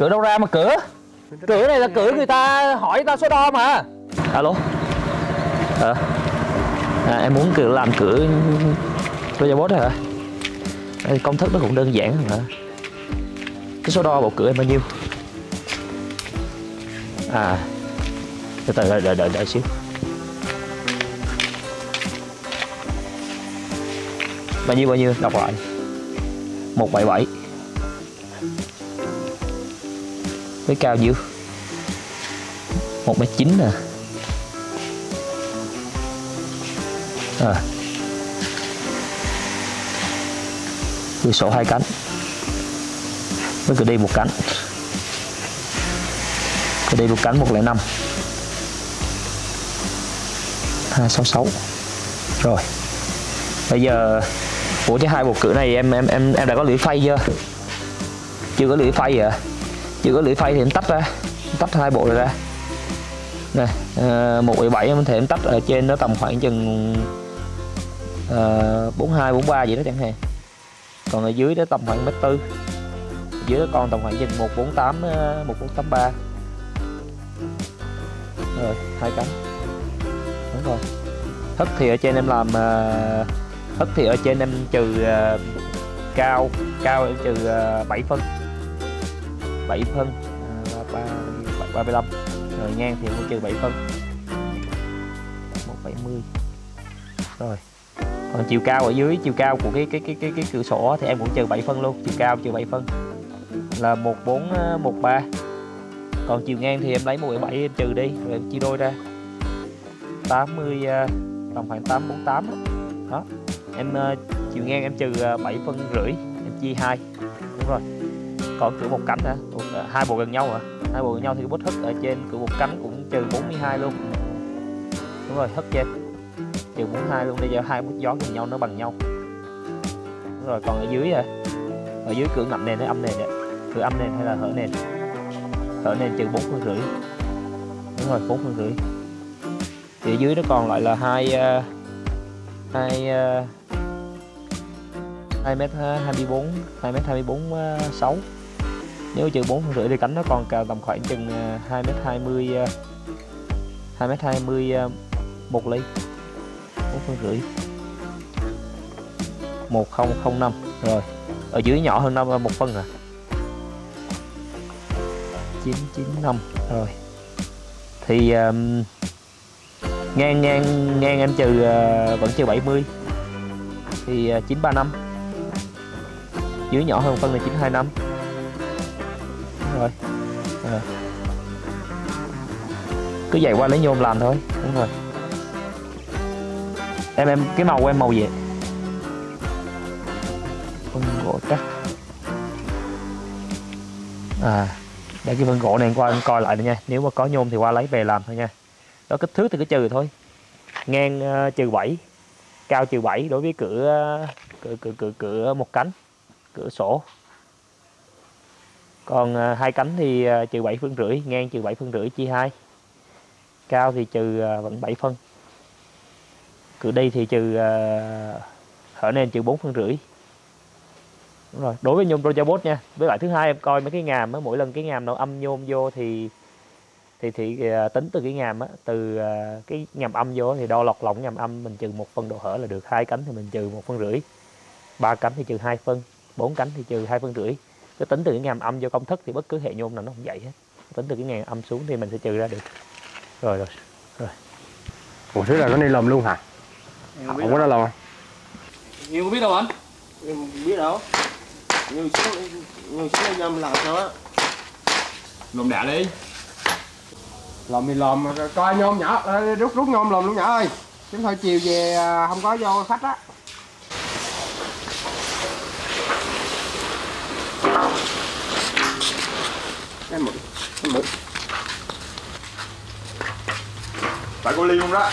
Cửa đâu ra mà cửa? Cửa này là cửa người ta hỏi ta số đo mà. Alo. Em muốn cửa làm cửa Robot hả? Công thức nó cũng đơn giản hả? Cái số đo bộ cửa em bao nhiêu? Từ từ đợi xíu. Bao nhiêu? Đọc lại. 177. Với cao nhiêu? 1m9 nè. Cửa sổ 2 cánh. Với cửa đi 1 cánh. Cửa đi 1 cánh 105. 266. Rồi. Bây giờ của cái 2 bộ cửa này em đã có lưỡi phay chưa? Chưa có lưỡi phay à? Chưa có lưỡi phay thì em tách ra. Tách 2 bộ này ra. Này, 177 em thể em tách ở trên nó tầm khoảng chừng 42 43 gì đó chẳng hạn. Còn ở dưới đó tầm khoảng 1m4. Dưới đó còn tầm khoảng chừng 148 1483. Rồi, 2 cánh. Đúng rồi. Hất thì ở trên em làm hất thì ở trên em trừ cao em trừ 7 phân. 7 phân 35. Rồi ngang thì cũng trừ 7 phân. 170. Rồi. Còn chiều cao ở dưới, chiều cao của cái cửa sổ thì em cũng trừ 7 phân luôn, chiều cao trừ 7 phân là 1413. Còn chiều ngang thì em lấy 177 em trừ đi rồi em chia đôi ra 80 tầm khoảng 848 đó. Em chiều ngang em trừ 7 phân rưỡi em chia 2. Đúng rồi. Còn cửa 1 cánh hả? 2 bộ gần nhau hả? 2 bộ gần nhau thì cái bút hất ở trên cửa 1 cánh cũng trừ 42 luôn. Đúng rồi, hất trên trừ 42 luôn, để cho 2 bút gió cùng nhau nó bằng nhau. Đúng rồi, còn ở dưới ở dưới cửa ngậm nền hay âm nền vậy? Cửa âm nền hay là hở nền? Hở nền trừ 4 phân rưỡi. Đúng rồi, 4 phân rưỡi. Thì ở dưới nó còn lại là 2m24 2m24 nếu trừ 4 phân rưỡi thì cánh nó còn tầm khoảng chừng 2m20 1 ly 4 phân rưỡi 1005. Rồi ở dưới nhỏ hơn 1 phân à, 995. Rồi thì ngang em trừ vẫn trừ 70 thì 935. Dưới nhỏ hơn 1 phân là 925. Rồi cứ vậy qua lấy nhôm làm thôi. Đúng rồi. Em cái màu của em màu gì? Phân gỗ chắc. Để cái phân gỗ này qua em coi lại nữa nha. Nếu mà có nhôm thì qua lấy về làm thôi nha. Đó, kích thước thì cứ trừ thôi. Ngang trừ 7, cao trừ 7 đối với cửa 1 cánh, cửa sổ. Còn 2 cánh thì trừ 7 phân rưỡi, ngang trừ 7 phân rưỡi chia 2. Cao thì trừ vẫn 7 phân. Cửa đi thì trừ hở nền trừ 4 phân rưỡi. Đúng rồi, đối với nhôm Robot nha. Với lại thứ hai em coi mấy cái ngàm á, mỗi lần cái ngàm nào âm nhôm vô thì tính từ cái ngàm á, từ cái ngàm âm vô thì đo lọt lòng ngàm âm mình trừ 1 phân độ hở là được. 2 cánh thì mình trừ 1 phân rưỡi. 3 cánh thì trừ 2 phân, 4 cánh thì trừ 2 phân rưỡi. Cứ tính từ cái ngàm âm vô công thức thì bất cứ hệ nhôm nào nó cũng vậy hết. Tính từ cái ngàm âm xuống thì mình sẽ trừ ra được. Rồi. Ủa thế là có nên làm luôn hả? Không có nó làm không? Em có biết đâu anh? Em không biết đâu. Nhưng xíu em làm sao á. Lùm đạ đi. Làm thì làm, coi nhôm nhỏ, rút nhôm làm luôn nhỏ ơi. Chứ thôi chiều về không có vô khách á. Em mượn. Tại cô Ly luôn đó.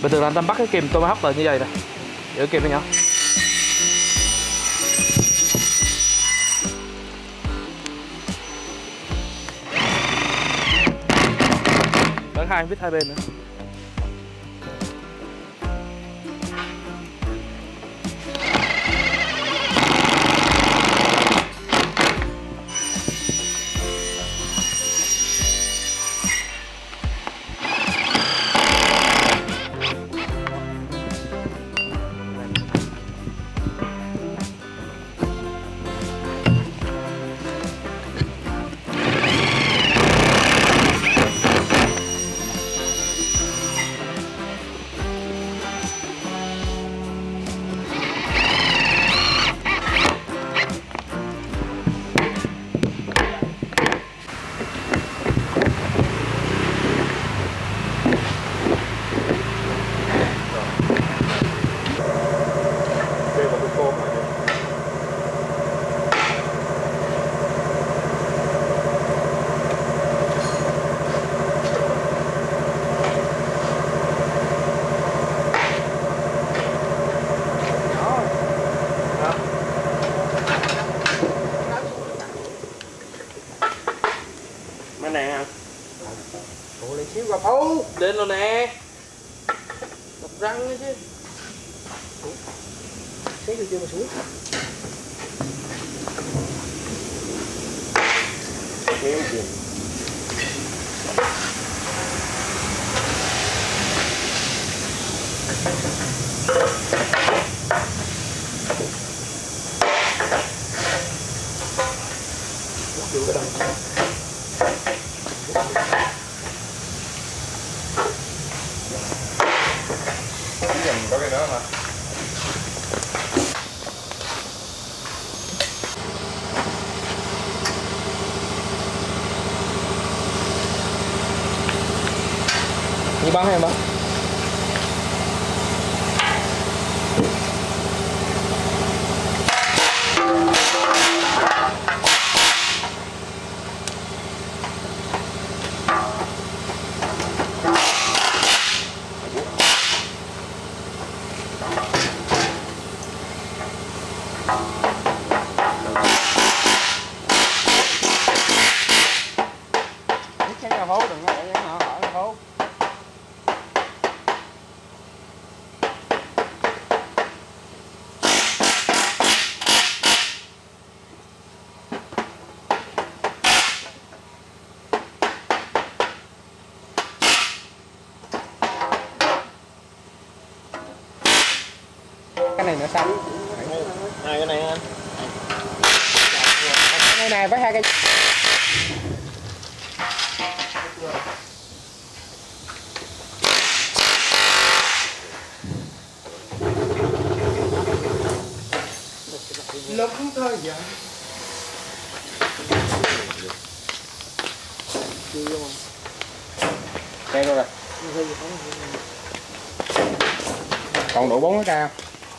Bình thường là anh Tâm bắt cái kìm Tomahawk lại như vậy nè, giữ kìm nó nhỏ. Bắn hai vít hai bên nữa. Mấy này hả? Ủa lên xíu gặp Phú. Lên rồi nè. Đập răng nữa chứ. Xíu rồi chưa mà xuống. Kéo kìa. Có cái đó hả? Như bắn hay em bắn? Cái nhà Phú đừng có để nó hỏi nhà Phú. Cái này nó xanh. Hai cái này anh. Cái này với hai cái lúc thôi giờ. Đây rồi. Còn đủ 4 cái cao.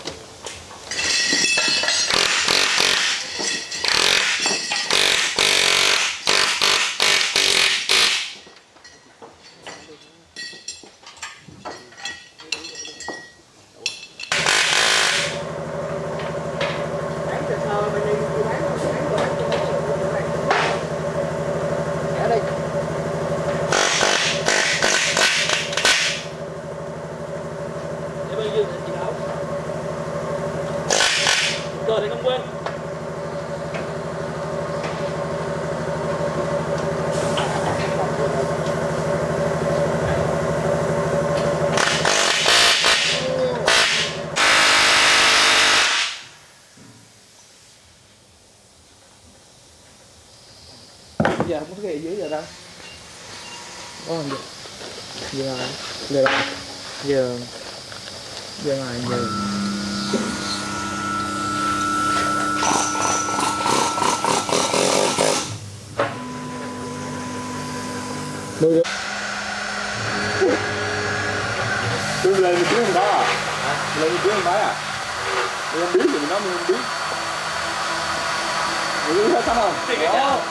Để bao nhiêu thì chị đâu. Cờ thì không quên. Giờ không có cái gì dưới giờ đâu. Có không được. Giờ giờ giờ giờ này giờ nuôi Tôi lên mình kiếm không có à? Lên mình kiếm không phải à? Mình không biết thì mình nói mình không biết. Mình biết hết không? Đó.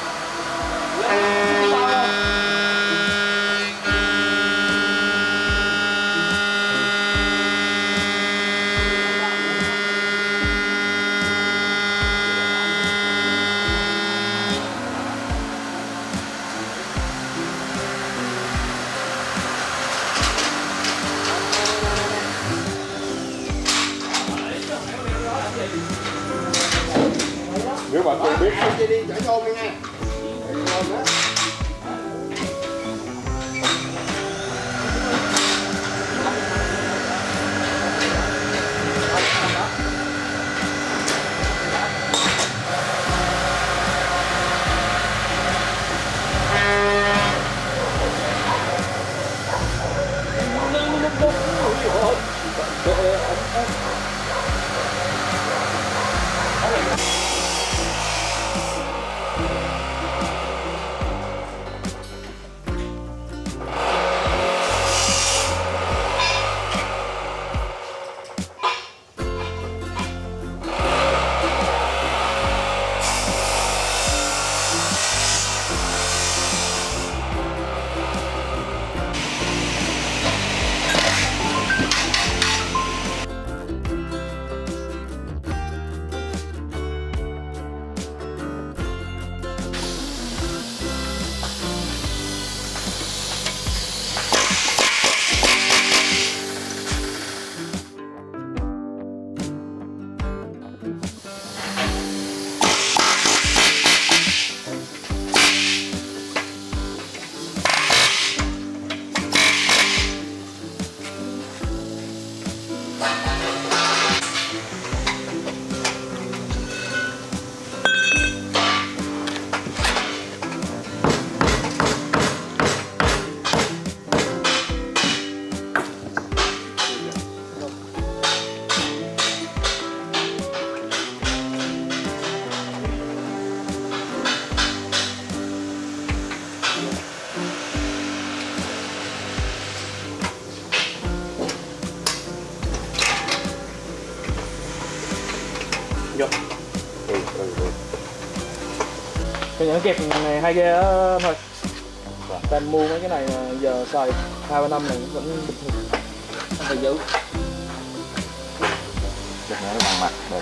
Nếu mà tôi biết Em đi chở nhôm đi nha. Chở nhôm đó. Cái những kẹp này hay ghê đó thôi. Bạn mua mấy cái này mà giờ xài 2-3 năm này vẫn bình thường. Không phải giữ. Được nó bằng mặt được.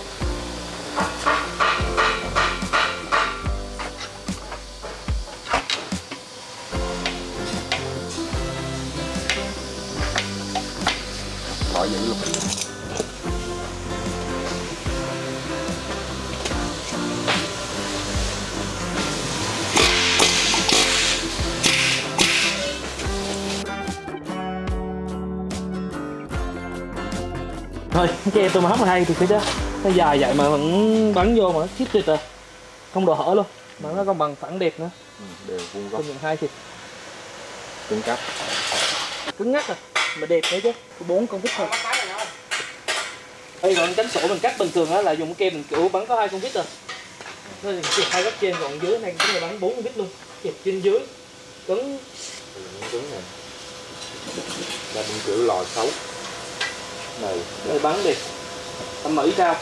Khỏi giữ luôn. Thôi, cái em tôi mà hấp là hay thì phải chứ. Nó dài vậy mà vẫn bắn vô mà nó chít tuyệt rồi. Không độ hở luôn. Mà nó còn bằng phẳng đẹp nữa. Đều vuông góc. Công nhận hay thiệt. Cứng cáp. Cứng ngắt rồi. Mà đẹp đấy chứ. Có 4 con vít thôi. Đây còn cánh sổ mình cắt bình thường á là dùng cái kem mình kiểu bắn có 2 con vít rồi. Nó thì 2 góc trên còn dưới này cũng là bắn 4 con vít luôn. Kẹp trên dưới. Cứng. Cứng này. Là mình kiểu lò xấu. Này, Đây bắn đi. Tầm Mỹ cao.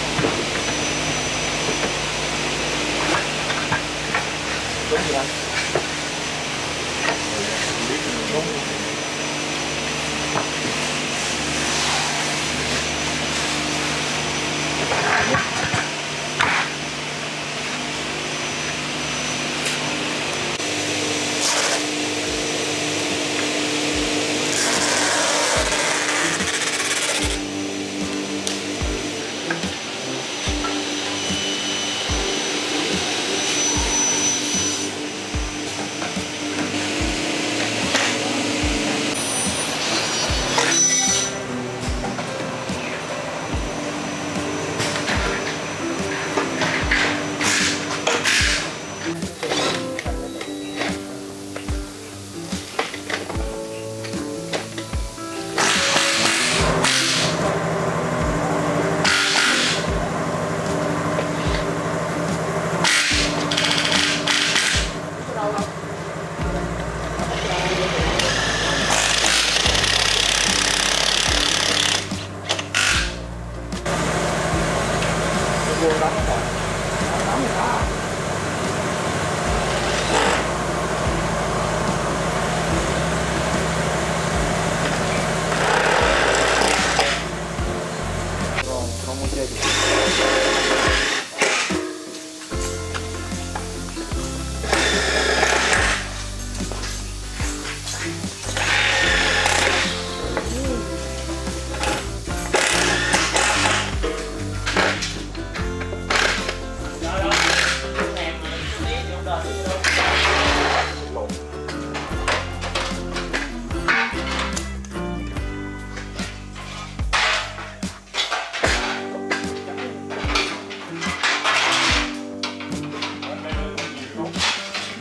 Đúng gì anh?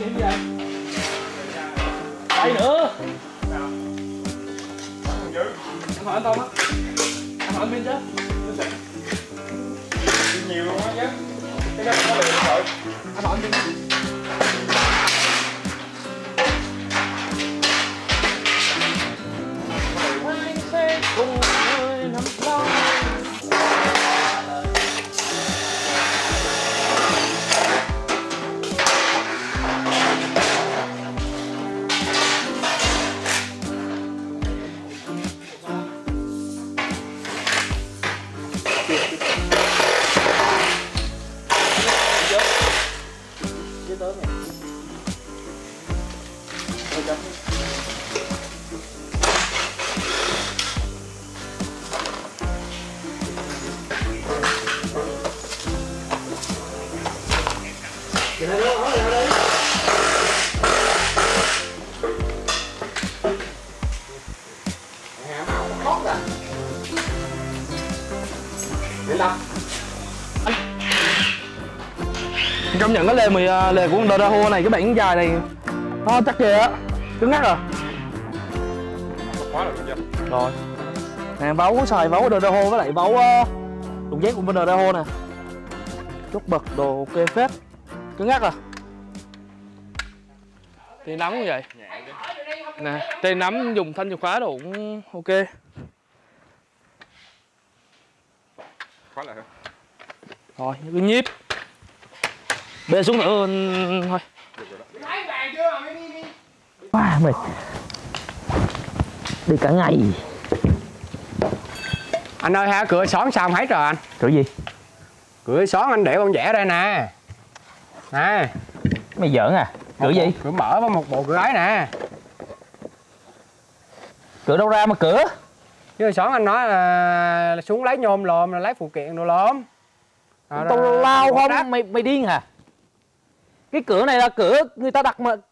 chuyện gì vậy? Đây nữa. Anh hỏi anh Tông á. Anh hỏi anh Vinh chứ. Nhiều luôn á chứ. Cái đó có liền rồi. Anh hỏi anh Vinh. Anh sẽ cùng người nắm lòng. Công nhận cái lề của con Doraho này, cái bản dài này nó chắc kìa, cứng ngắc rồi. Quá rồi chưa? Rồi nè, vấu xài vấu Doraho với lại vấu đụng dép của bên Doraho nè, chốt bật đồ ok phết, cứng ngắc rồi. Tay nắm như vậy nè, tay nắm dùng thanh chìa khóa đồ cũng ok. Khóa lại Rồi cái nhíp bê xuống nữa thôi. Quá mệt, đi cả ngày. Anh ơi, hả, cửa xón xong hết rồi anh. Cửa gì? Cửa xón anh để con vẽ đây nè. Nè. Mày giỡn à? Cửa gì? Cửa mở với một bộ cửa ấy nè. Cửa đâu ra mà cửa? Chứ xón anh nói là xuống lấy nhôm lồm, là lấy phụ kiện đồ lồm. Tao lao không? Mày điên hả? Cái cửa này là cửa người ta đặt mà.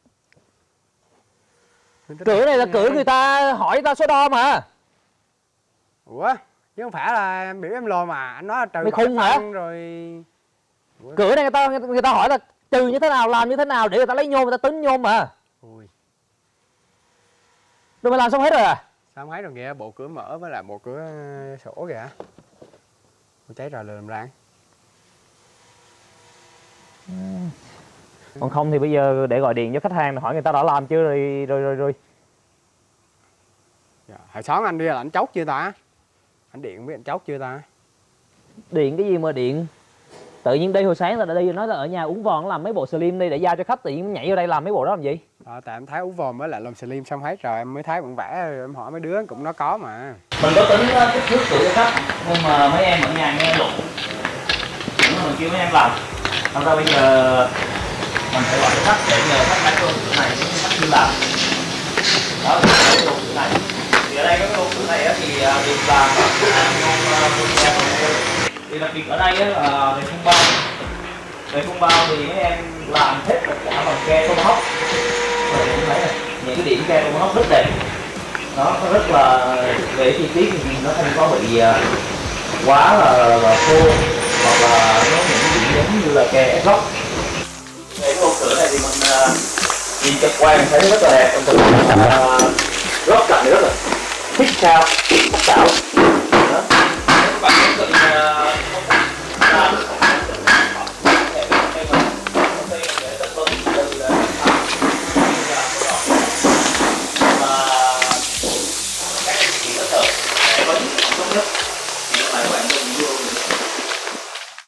Cửa này là cửa người ta hỏi ta số đo mà. Ủa? Chứ không phải là em biểu em lồm mà. Anh nói là trừ. Mày khùng hả? Rồi... Cửa này người ta hỏi là trừ như thế nào, làm như thế nào để người ta lấy nhôm, người ta tính nhôm mà. Ui. Rồi mày làm xong hết rồi à? Xong hết rồi kìa, bộ cửa mở với lại bộ cửa sổ kìa. Ủa, cháy rồi làm ráng. Còn không thì bây giờ để gọi điện cho khách hàng hỏi người ta đã làm chưa rồi. Dạ, hồi sáng anh đi là anh chốt chưa ta? Anh điện với anh chốt chưa ta? Điện cái gì mà điện? Tự nhiên đi hồi sáng là đã đi nói là ở nhà uống vòn làm mấy bộ slim đi để giao cho khách, tự nhiên nhảy vô đây làm mấy bộ đó làm gì? Tại em thấy uống vòm với lại làm slim xong hết rồi em mới thấy bạn vẽ, em hỏi mấy đứa cũng nó có mà. Mình có tính kích thước của cho khách nhưng mà mấy em ở nhà nghe lụng, mình kêu mấy em làm. Thật ra bây giờ mình phải gọi cho khách để nhờ khách lấy luôn cửa này, khách chưa làm. Đó, cái lô cửa này. Thì ở đây cái lô cửa này thì việc làm thì đặc biệt ở đây là về khung bao. Về khung bao thì mấy em làm hết tất cả bằng ke Tomahawk. Rồi cũng thấy này, những cái điểm ke Tomahawk rất đẹp. Nó rất là về chi tiết thì nó không có bị quá là khô hoặc là nó những cái điểm giống như là ke S-Lock. Cái ô cửa này thì mình nhìn trực quan thấy rất là đẹp, trong thực rất cạnh rất là thích sao, sắc sảo.